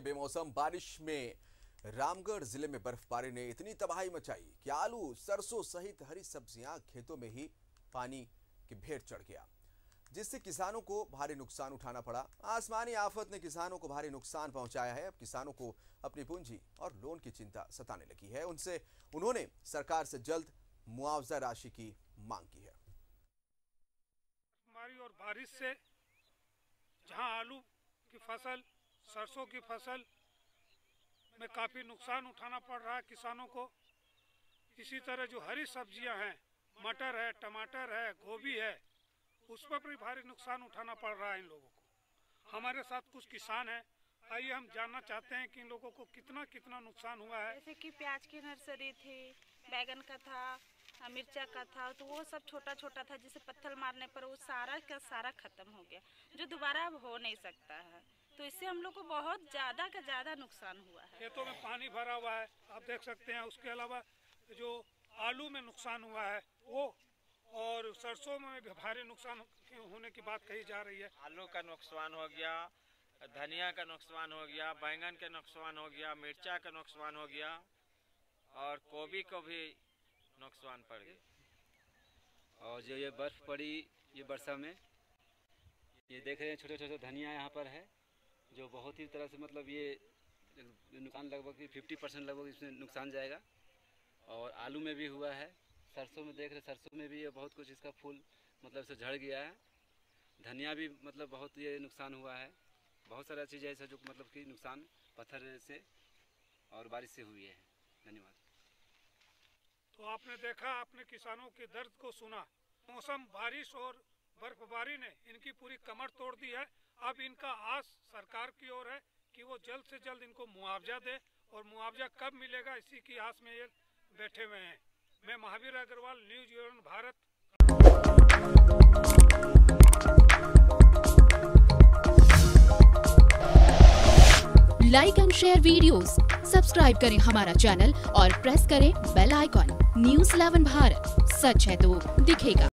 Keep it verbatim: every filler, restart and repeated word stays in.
बेमौसम बारिश में रामगढ़ जिले में बर्फबारी ने इतनी तबाही मचाई कि आलू, सरसों सहित हरी सब्जियां खेतों में ही पानी की भेंट चढ़ गया, जिससे किसानों को भारी नुकसान उठाना पड़ा। आसमानी आफत ने किसानों को भारी नुकसान पहुंचाया है। अब किसानों को अपनी पूंजी और लोन की चिंता सताने लगी है। उनसे उन्होंने सरकार से जल्द मुआवजा राशि की मांग की है। हमारी और बारिश से जहां आलू की फसल, सरसों की फसल में काफ़ी नुकसान उठाना पड़ रहा है किसानों को। इसी तरह जो हरी सब्जियां हैं, मटर है, टमाटर है, गोभी है, उस पर भी भारी नुकसान उठाना पड़ रहा है इन लोगों को। हमारे साथ कुछ किसान हैं, आइए हम जानना चाहते हैं कि इन लोगों को कितना कितना नुकसान हुआ है। जैसे कि प्याज की नर्सरी थी, बैगन का था, मिर्चा का था, तो वो सब छोटा छोटा था, जिसे पत्थर मारने पर वो सारा का सारा खत्म हो गया, जो दोबारा अब हो नहीं सकता है। तो इससे हम लोग को बहुत ज़्यादा का ज़्यादा नुकसान हुआ है। खेतों में पानी भरा हुआ है, आप देख सकते हैं। उसके अलावा जो आलू में नुकसान हुआ है वो, और सरसों में भी भारी नुकसान होने की बात कही जा रही है। आलू का नुकसान हो गया, धनिया का नुकसान हो गया, बैंगन का नुकसान हो गया, मिर्चा का नुकसान हो गया, और गोभी को भी नुकसान पड़ गया। और जो ये बर्फ़ पड़ी ये वर्षा में, ये देख रहे हैं छोटे छोटे धनिया यहाँ पर है, जो बहुत ही तरह से मतलब ये नुकसान लगभग फिफ्टी परसेंट लगभग इसमें नुकसान जाएगा। और आलू में भी हुआ है, सरसों में देख रहे, सरसों में भी ये बहुत कुछ इसका फूल मतलब से झड़ गया है। धनिया भी मतलब बहुत ये नुकसान हुआ है। बहुत सारा चीज़ ऐसा जो मतलब कि नुकसान पत्थर से और बारिश से हुई है। धन्यवाद। तो आपने देखा, आपने किसानों के दर्द को सुना। मौसम, बारिश और बर्फबारी ने इनकी पूरी कमर तोड़ दी है। अब इनका आस सरकार की ओर है कि वो जल्द से जल्द इनको मुआवजा दे, और मुआवजा कब मिलेगा इसी की आस में ये बैठे हुए हैं। मैं Mahavir Agrawal, news eighteen Bharat. Like and share videos, subscribe करें हमारा चैनल और प्रेस करें bell icon. News eleven Bharat, सच है तो दिखेगा।